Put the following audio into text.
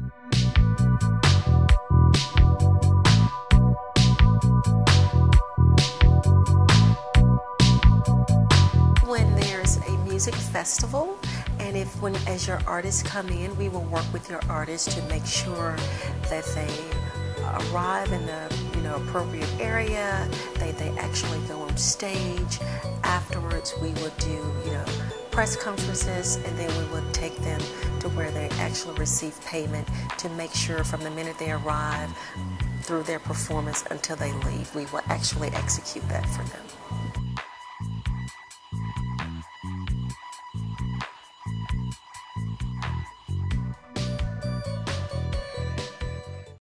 When there's a music festival, and as your artists come in, we will work with your artists to make sure that they arrive in the appropriate area, they actually go on stage. Afterwards, we would do press conferences, and then we would take them to where they actually receive payment to make sure from the minute they arrive through their performance until they leave, we will actually execute that for them.